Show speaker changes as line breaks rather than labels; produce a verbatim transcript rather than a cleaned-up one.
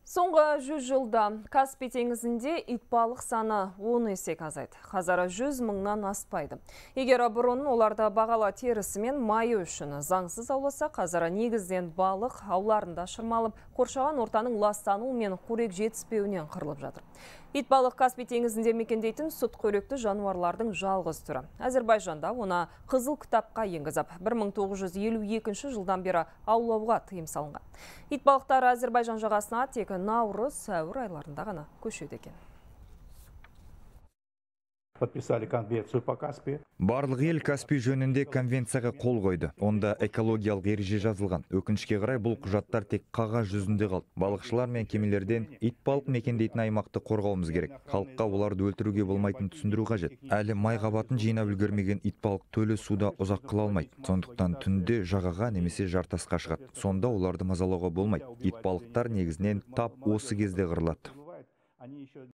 Соңғы жүз жылда Каспий теңізінде итбалық саны он есе азайды. Қазір жүз мыңнан аспайды. Егер бұрын оларда бағала терісі мен майы үшін заңсыз ауласа, қазір негізден балық ауларында шырмалып, қоршаған ортаның ластануы мен қорек жетіспеуінен қырылып жатыр. Итбалық Каспий теңізінде мекендейтін сүтқоректі жануарлардың жалғыз түрі. Әзербайжанда оны қызыл кітапқа енгізіп, бір мың тоғыз жүз елу екінші жылдан бері аулауға тыйым салынған. Итбалықтар Әзербайжан жағасына тек наурыз, сәуір айларында ғана көшеді екен.
Подписали конвенцию по Каспию.
Барлық ел Каспий жөнінде конвенцияға қол қойды. Онда экологиялық ереже жазылған. Өкінішке қарай бұл құжаттар тек қағаз жүзінде қалды. Балықшылар мен кемелерден итбалық мекендейтін аймақты қорғауымыз керек. Халыққа оларды өлтіруге болмайтын түсіндіру қажет. Әлі май қабатын жинап үлгермеген итбалық төлі суда ұзақ қыла алмайды. Сондықтан түнде жағаға немесе жартасқа шығады. Сонда оларды мазалауға болмайды. Итбалықтар негізінен тап осы кезде қырылады.